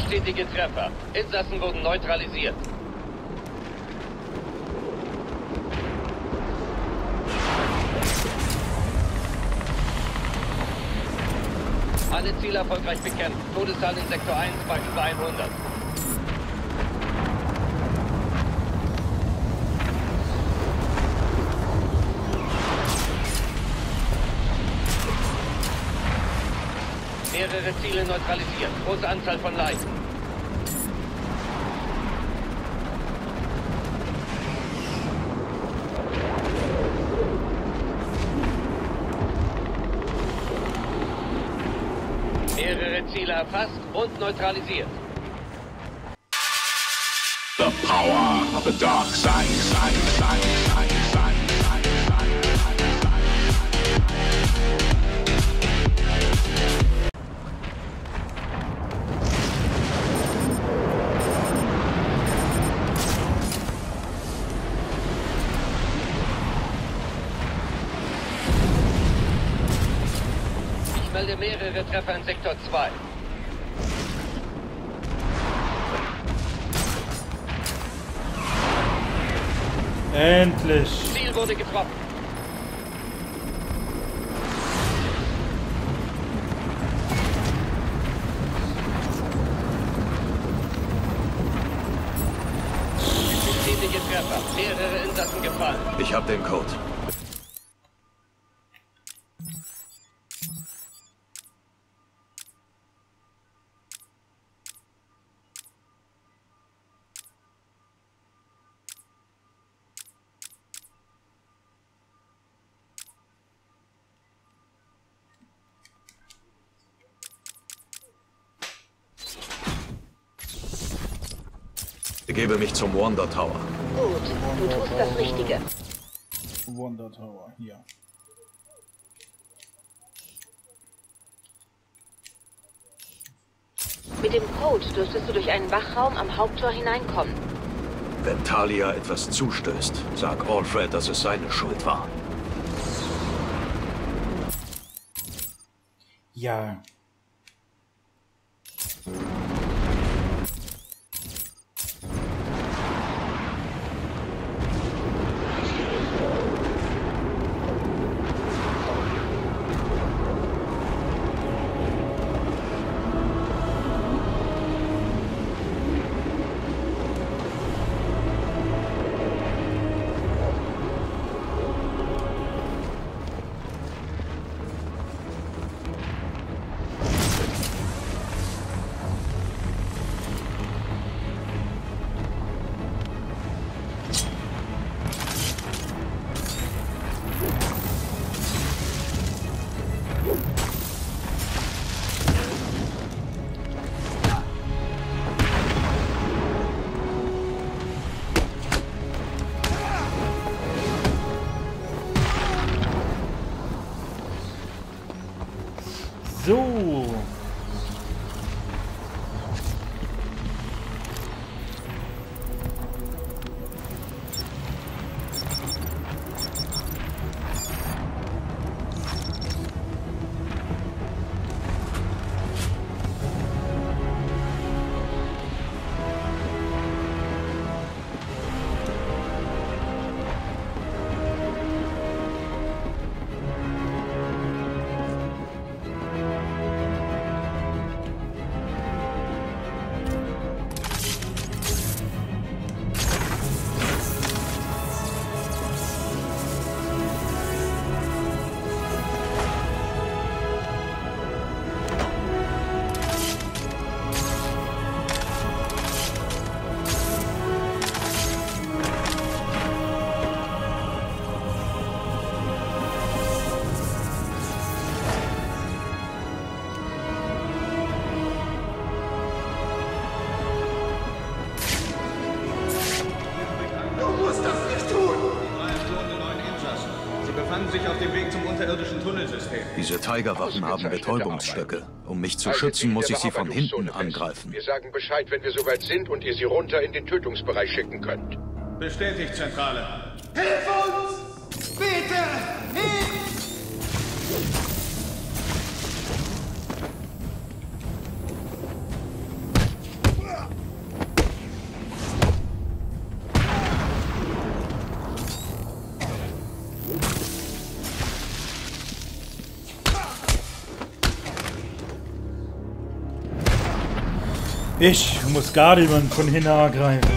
Bestätige Treffer. Insassen wurden neutralisiert. Alle Ziele erfolgreich bekämpft. Todeszahl in Sektor 1 bei über 100. Mehrere Ziele neutralisiert. Große Anzahl von Leichen. Mehrere Ziele erfasst und neutralisiert. The power of the dark side. Ich melde mehrere Treffer in Sektor 2. Endlich. Ziel wurde getroffen. Bestätige Treffer. Mehrere Insassen gefallen. Ich hab den Code. Begebe mich zum Wonder Tower. Gut, du tust das Richtige. Wonder Tower, hier. Mit dem Code dürftest du durch einen Wachraum am Haupttor hineinkommen. Wenn Talia etwas zustößt, sag Alfred, dass es seine Schuld war. Ja. So. sich auf dem Weg zum unterirdischen Tunnelsystem. Diese Tigerwaffen haben Betäubungsstöcke. Um mich zu schützen, muss ich sie von hinten angreifen. Wir sagen Bescheid, wenn wir soweit sind und ihr sie runter in den Tötungsbereich schicken könnt. Bestätigt, Zentrale. Hilf uns! Bitte! Hilf! Ich muss gar niemanden von hinten angreifen.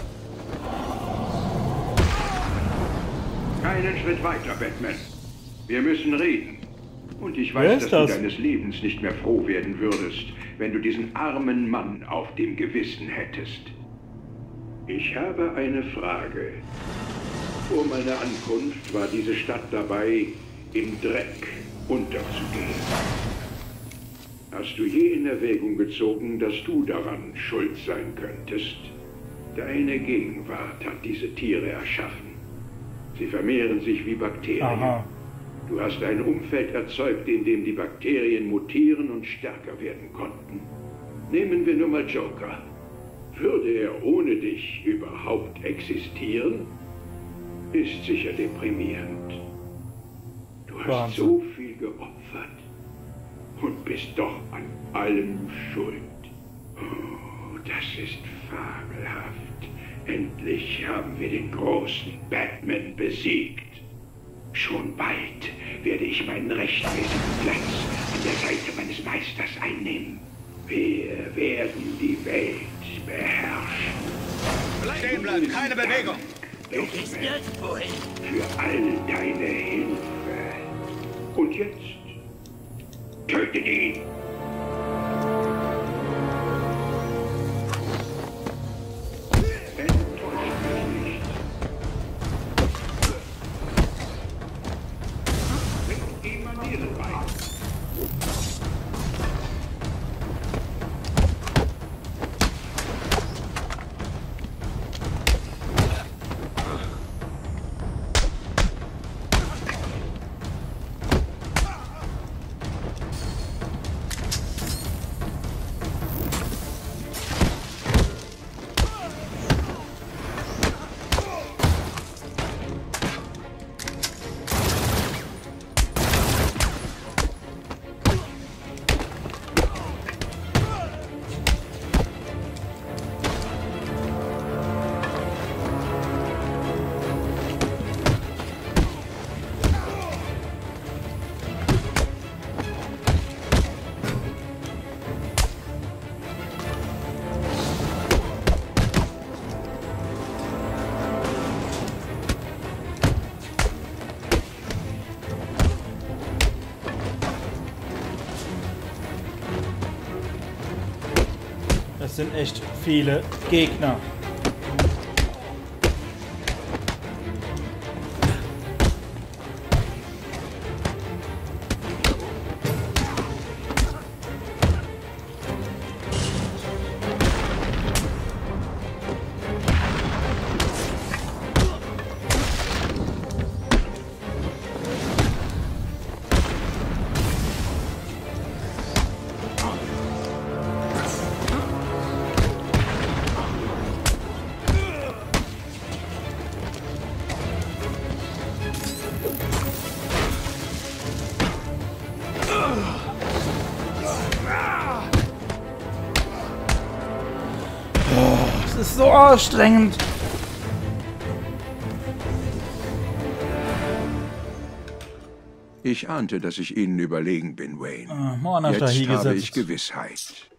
Keinen Schritt weiter, Batman. Wir müssen reden. Und ich weiß, dass du deines Lebens nicht mehr froh werden würdest, wenn du diesen armen Mann auf dem Gewissen hättest. Ich habe eine Frage. Vor meiner Ankunft war diese Stadt dabei, im Dreck unterzugehen. Hast du je in Erwägung gezogen, dass du daran schuld sein könntest? Deine Gegenwart hat diese Tiere erschaffen. Sie vermehren sich wie Bakterien. Aha. Du hast ein Umfeld erzeugt, in dem die Bakterien mutieren und stärker werden konnten. Nehmen wir nur mal Joker. Würde er ohne dich überhaupt existieren? Ist sicher deprimierend. Du hast Wahnsinn. so viel geopfert und bist doch an allem schuld. Oh, das ist fabelhaft. Endlich haben wir den großen Batman besiegt. Schon bald werde ich meinen rechtmäßigen Platz an der Seite meines Meisters einnehmen. Wir werden die Welt beherrschen. Stehen bleiben, keine Bewegung. Du gehst nirgendwo hin. Für all deine Hilfe. Und jetzt? Tötet ihn! Enttäuscht mich nicht. Bringt ihm Manieren bei. Das sind echt viele Gegner. Das ist so anstrengend. Ich ahnte, dass ich Ihnen überlegen bin, Wayne. Jetzt habe ich Gewissheit.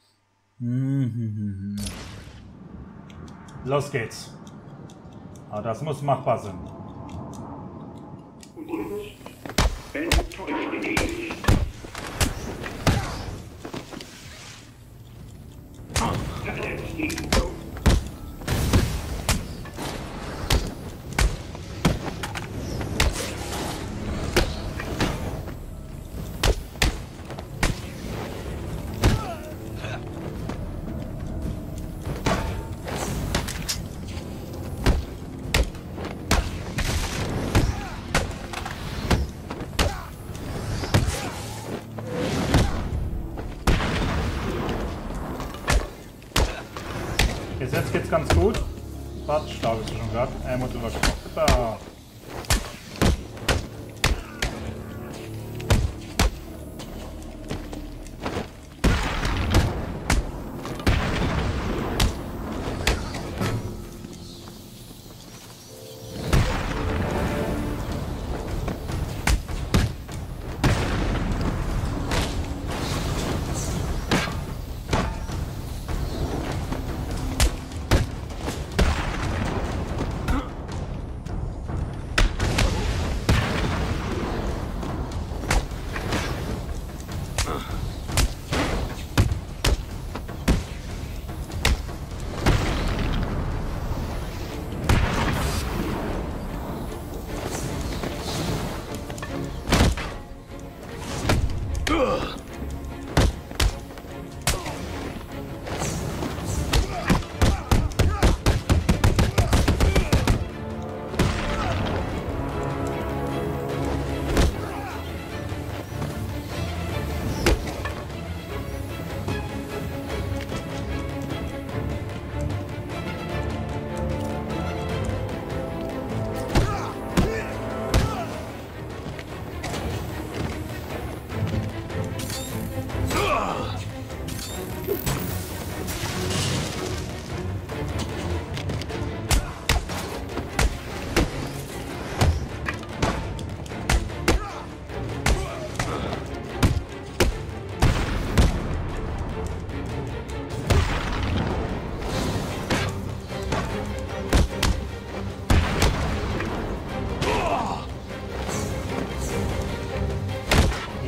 Los geht's. Aber das muss machbar sein. Und jetzt enttäuscht ihn nicht. Verletzt ihn. Jetzt geht's ganz gut. Warte, Stau ist schon gerade. Muss drüber kommen. Da.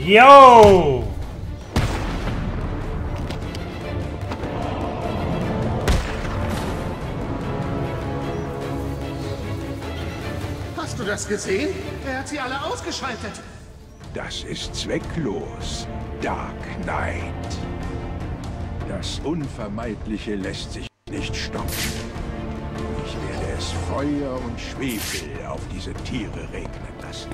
Yo! Hast du das gesehen? Er hat sie alle ausgeschaltet. Das ist zwecklos, Dark Knight. Das Unvermeidliche lässt sich nicht stoppen. Ich werde es Feuer und Schwefel auf diese Tiere regnen lassen.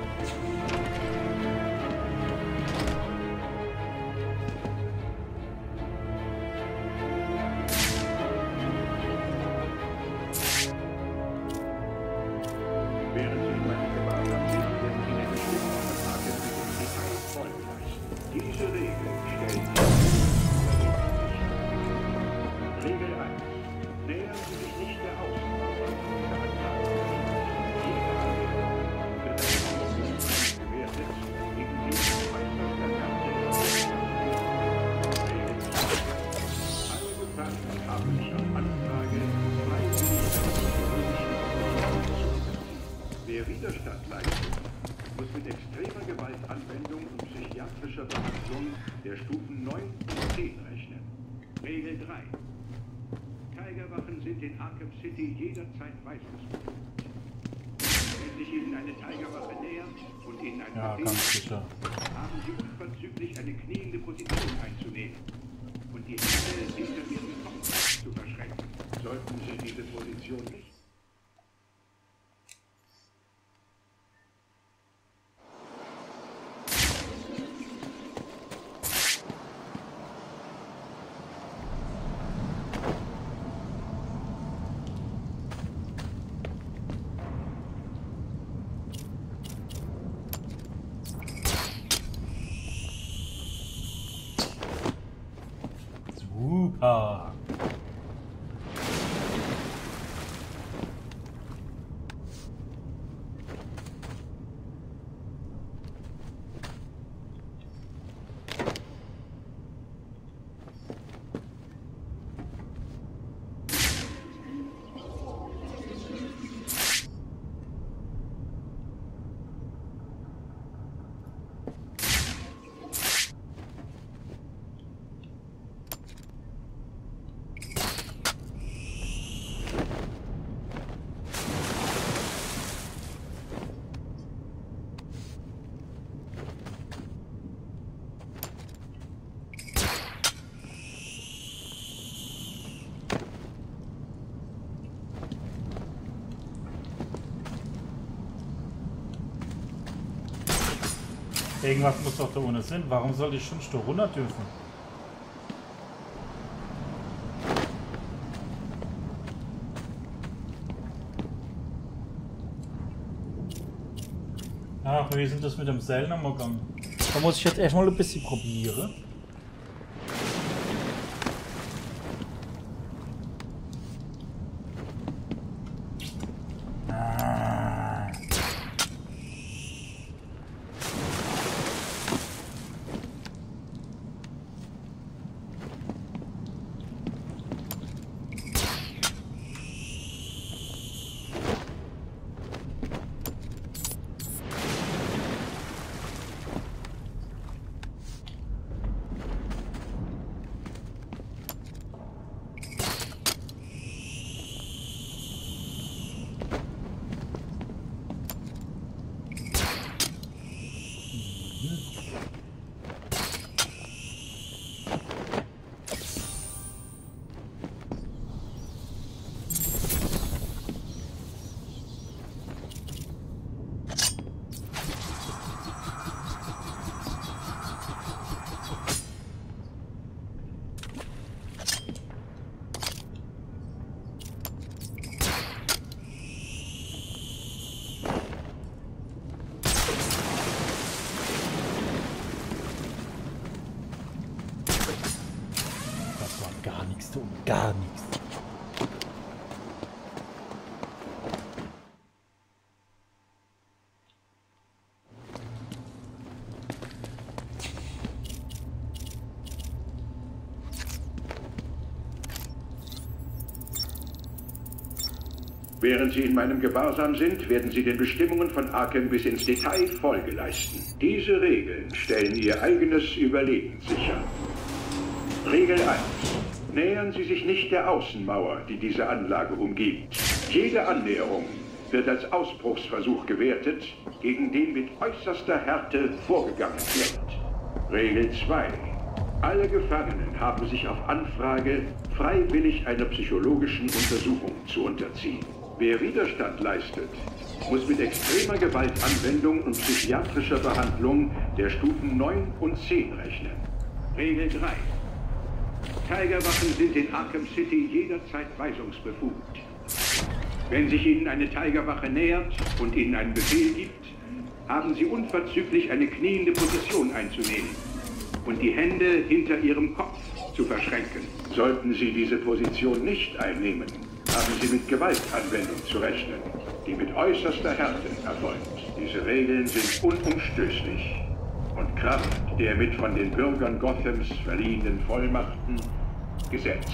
Wer Widerstand leistet, muss mit extremer Gewaltanwendung und psychiatrischer Behandlung der Stufen 9 und 10 rechnen. Regel 3. Tigerwachen sind in Arkham City jederzeit weisungsbefugt. Wenn sich Ihnen eine Tigerwache nähert und Ihnen ein Befehl gibt, haben Sie unverzüglich eine kniende Position einzunehmen und die Hände hinter Ihren Kopf zu verschränken. Sollten Sie diese Position nicht Super. Irgendwas muss doch da ohne sein. Warum soll ich schon da runter dürfen? Ach, wie ist denn das mit dem Seil nochmal gegangen? Da muss ich jetzt erstmal ein bisschen probieren. Gar nichts tun, gar nichts. Während Sie in meinem Gewahrsam sind, werden Sie den Bestimmungen von Arkham bis ins Detail Folge leisten. Diese Regeln stellen Ihr eigenes Überleben sicher. Regel 1. Nähern Sie sich nicht der Außenmauer, die diese Anlage umgibt. Jede Annäherung wird als Ausbruchsversuch gewertet, gegen den mit äußerster Härte vorgegangen wird. Regel 2. Alle Gefangenen haben sich auf Anfrage freiwillig einer psychologischen Untersuchung zu unterziehen. Wer Widerstand leistet, muss mit extremer Gewaltanwendung und psychiatrischer Behandlung der Stufen 9 und 10 rechnen. Regel 3. Tigerwachen sind in Arkham City jederzeit weisungsbefugt. Wenn sich Ihnen eine Tigerwache nähert und Ihnen einen Befehl gibt, haben Sie unverzüglich eine kniende Position einzunehmen und die Hände hinter Ihrem Kopf zu verschränken. Sollten Sie diese Position nicht einnehmen, haben Sie mit Gewaltanwendung zu rechnen, die mit äußerster Härte erfolgt. Diese Regeln sind unumstößlich und Kraft der mit von den Bürgern Gothams verliehenen Vollmachten Gesetz.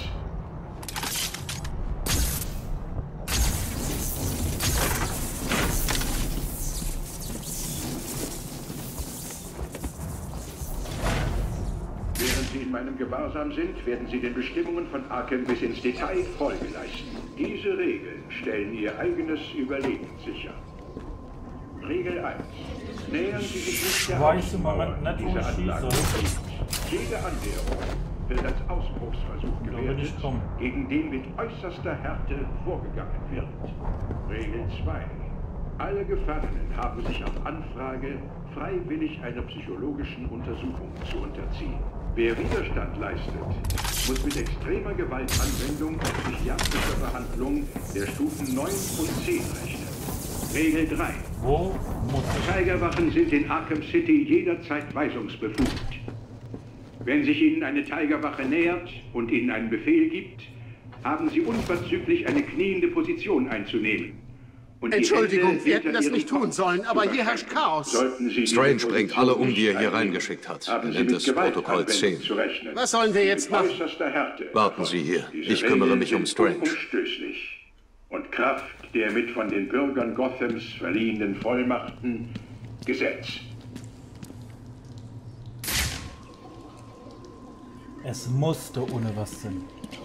Während Sie in meinem Gewahrsam sind, werden Sie den Bestimmungen von Arkham bis ins Detail Folge leisten. Diese Regeln stellen Ihr eigenes Überleben sicher. Regel 1. Nähern Sie sich nicht der Außenmauer dieser Anlage. Jede Annäherung wird als Ausbruchsversuch gewertet, gegen den mit äußerster Härte vorgegangen wird. Regel 2. Alle Gefangenen haben sich auf Anfrage freiwillig einer psychologischen Untersuchung zu unterziehen. Wer Widerstand leistet, muss mit extremer Gewaltanwendung und psychiatrischer Behandlung der Stufen 9 und 10 rechnen. Regel 3. Tigerwachen sind in Arkham City jederzeit weisungsbefugt. Wenn sich Ihnen eine Tigerwache nähert und Ihnen einen Befehl gibt, haben Sie unverzüglich eine kniende Position einzunehmen. Und Entschuldigung, wir hätten das nicht tun sollen, aber hier herrscht Chaos. Strange bringt alle um, die er hier reingeschickt hat. Er nennt es Protokoll 10. Was sollen wir jetzt machen? Warten Sie hier. Ich kümmere mich um Strange. Und Kraft der mit von den Bürgern Gothams verliehenen Vollmachten Gesetz. Es musste ohne was Sinn.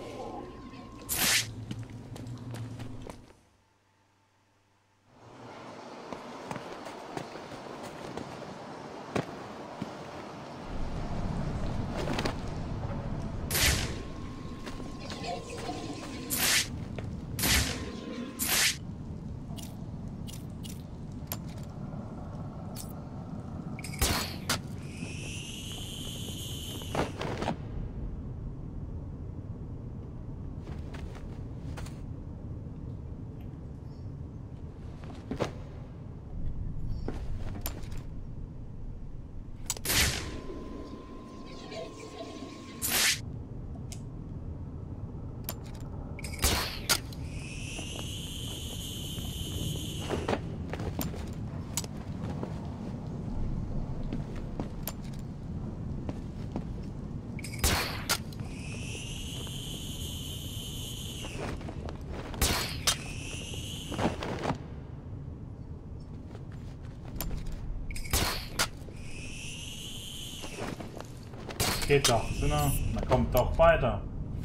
Geht doch, Sinne. Man kommt doch weiter.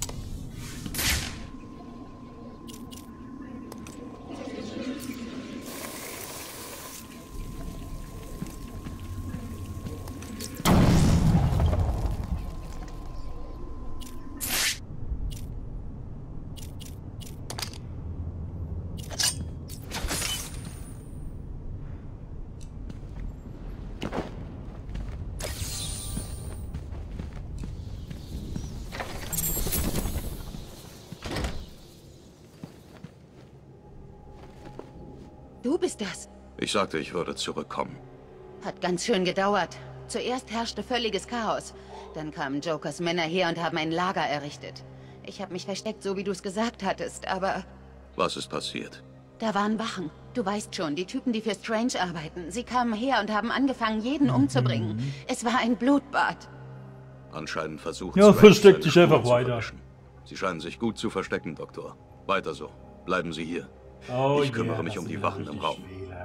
Du bist das. Ich sagte, ich würde zurückkommen. Hat ganz schön gedauert. Zuerst herrschte völliges Chaos. Dann kamen Jokers Männer her und haben ein Lager errichtet. Ich habe mich versteckt, so wie du es gesagt hattest, aber... Was ist passiert? Da waren Wachen. Du weißt schon, die Typen, die für Strange arbeiten. Sie kamen her und haben angefangen, jeden umzubringen. Es war ein Blutbad. Anscheinend versucht ja, Strange versteckt sich seine einfach Spuren zu weiter. verwischen. Sie scheinen sich gut zu verstecken, Doktor. Weiter so. Bleiben Sie hier. Oh, Ich kümmere mich um die Wachen im Raum.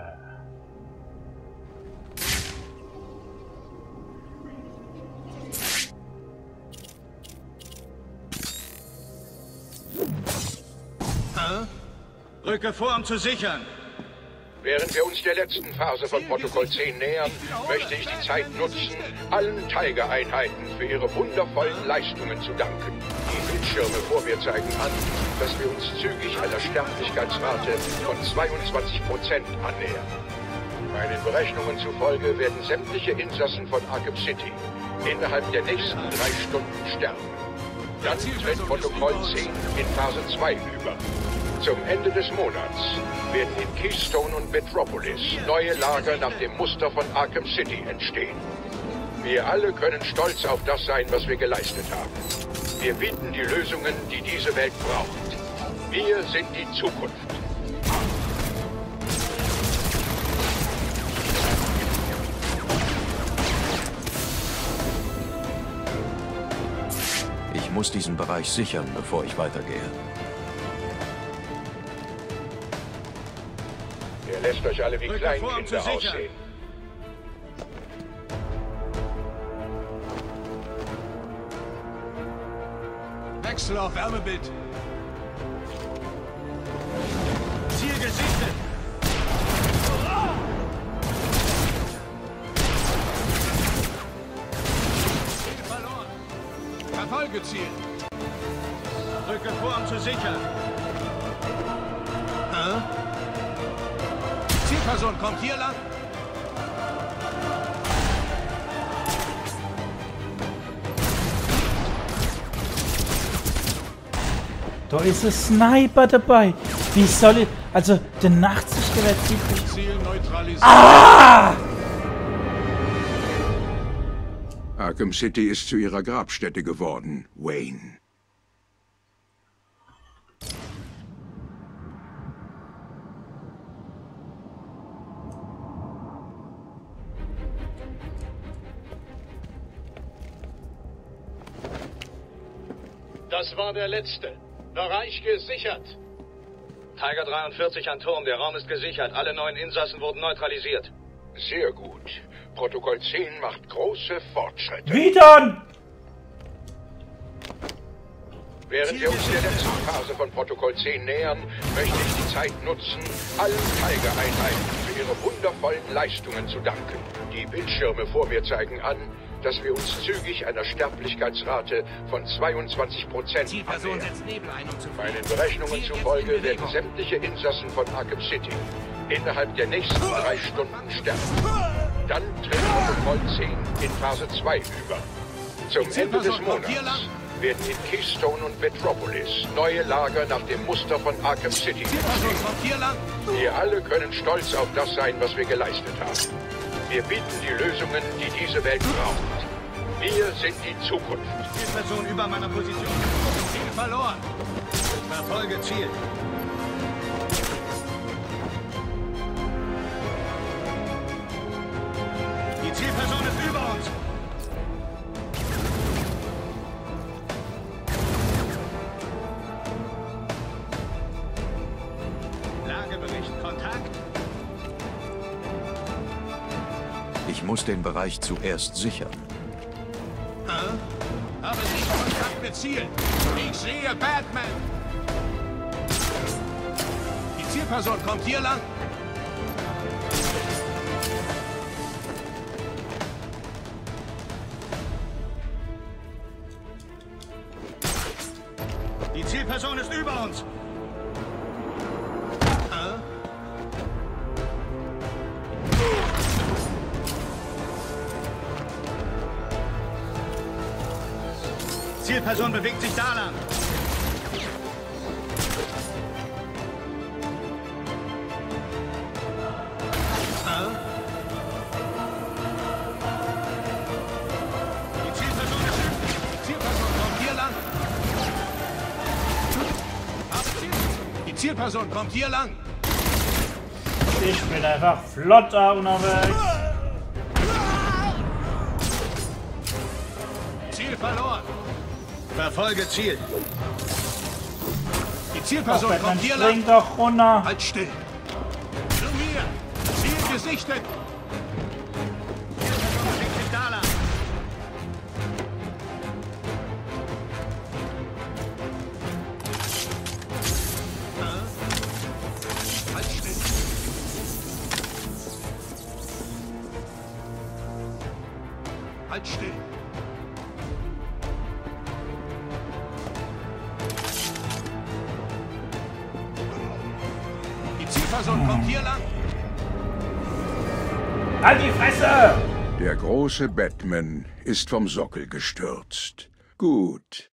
Rücke vor, um zu sichern. Während wir uns der letzten Phase von Protokoll 10 nähern, möchte ich die Zeit nutzen, allen Tiger-Einheiten für ihre wundervollen Leistungen zu danken. Die Bildschirme vor mir zeigen an, dass wir uns zügig einer Sterblichkeitsrate von 22% annähern. Meinen Berechnungen zufolge werden sämtliche Insassen von Arkham City innerhalb der nächsten 3 Stunden sterben. Dann tritt Protokoll 10 in Phase 2 über. Zum Ende des Monats werden in Keystone und Metropolis neue Lager nach dem Muster von Arkham City entstehen. Wir alle können stolz auf das sein, was wir geleistet haben. Wir bieten die Lösungen, die diese Welt braucht. Wir sind die Zukunft. Ich muss diesen Bereich sichern, bevor ich weitergehe. Ihr lässt euch alle wie Kleinkinder aussehen. Wechsel auf Wärmebild. Ziel gesichtet. Ziel verloren. Verfolge Ziel. Rücke vor, um zu sichern. Zielperson kommt hier lang. Da ist ein Sniper dabei. Wie soll ich... Also, der Nachtsichtgerät zieht... Ziel neutralisiert. Ah! Arkham City ist zu ihrer Grabstätte geworden, Wayne. Das war der letzte. Bereich gesichert. Tiger 43 an Turm, der Raum ist gesichert. Alle 9 Insassen wurden neutralisiert. Sehr gut. Protokoll 10 macht große Fortschritte. Wie dann? Während wir uns der letzten Phase von Protokoll 10 nähern, möchte ich die Zeit nutzen, allen Tiger-Einheiten für ihre wundervollen Leistungen zu danken. Die Bildschirme vor mir zeigen an, dass wir uns zügig einer Sterblichkeitsrate von 22% annähern. Meinen Berechnungen zufolge werden sämtliche Insassen von Arkham City innerhalb der nächsten 3 Stunden sterben. Dann tritt Protokoll 10 in Phase 2 über. Zum Ende des Monats werden in Keystone und Metropolis neue Lager nach dem Muster von Arkham City entstehen. Wir alle können stolz auf das sein, was wir geleistet haben. Wir bieten die Lösungen, die diese Welt braucht. Wir sind die Zukunft. Zielperson über meiner Position. Ziel verloren. Verfolge Ziel. Die Zielperson ist über uns. Lagebericht. Kontakt. Ich muss den Bereich zuerst sichern. Habe nicht Kontakt mit Ziel. Ich sehe Batman. Die Zielperson kommt hier lang. Die Zielperson ist über uns. Zielperson bewegt sich da lang. Die Zielperson ist. Zielperson kommt hier lang. Die Zielperson kommt hier lang. Ich bin einfach flotter unterwegs. Ziel verloren. Verfolge Ziel. Die Zielperson kommt hier lang. Spring doch runter. Halt still. Zu mir. Ziel gesichtet. Halt still. Halt still. Die Zielperson kommt hier lang. Halt die Fresse! Der große Batman ist vom Sockel gestürzt. Gut.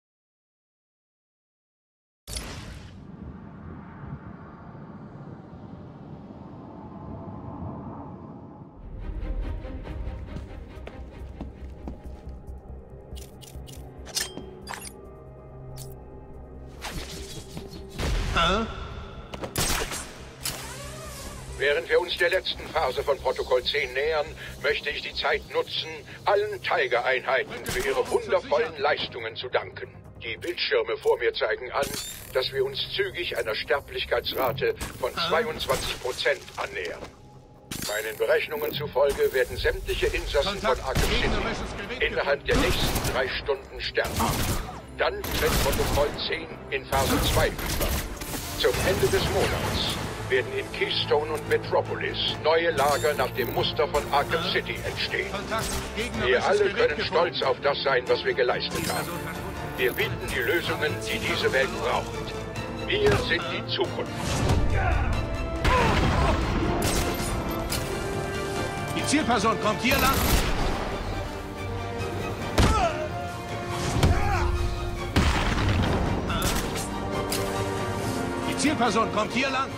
Während wir uns der letzten Phase von Protokoll 10 nähern, möchte ich die Zeit nutzen, allen Tiger-Einheiten für ihre wundervollen Leistungen zu danken. Die Bildschirme vor mir zeigen an, dass wir uns zügig einer Sterblichkeitsrate von 22% annähern. Meinen Berechnungen zufolge werden sämtliche Insassen von Arkham City innerhalb der nächsten 3 Stunden sterben. Dann tritt Protokoll 10 in Phase 2 über. Zum Ende des Monats werden in Keystone und Metropolis neue Lager nach dem Muster von Arkham City entstehen. Wir alle können stolz auf das sein, was wir geleistet haben. Wir bieten die Lösungen, die diese Welt braucht. Wir sind die Zukunft. Die Zielperson kommt hier lang. Die Zielperson kommt hier lang.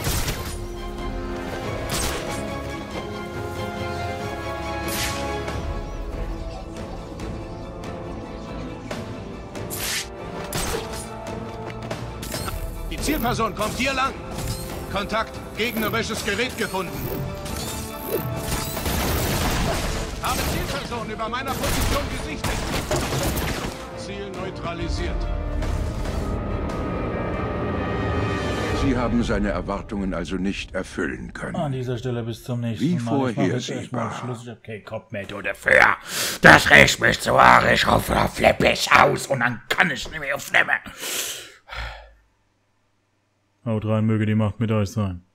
Die Zielperson kommt hier lang. Kontakt, gegnerisches Gerät gefunden. Habe Zielperson über meiner Position gesichtet. Ziel neutralisiert. Sie haben seine Erwartungen also nicht erfüllen können. An dieser Stelle bis zum nächsten Mal. Wie vorhersehbar. Schluss, ich hab keinen Kopf mehr, du dafür. Das riecht mich zu Haare, ich hoffe, da flippe ich aus und dann kann ich nicht mehr aufnehmen. Haut rein, möge die Macht mit euch sein.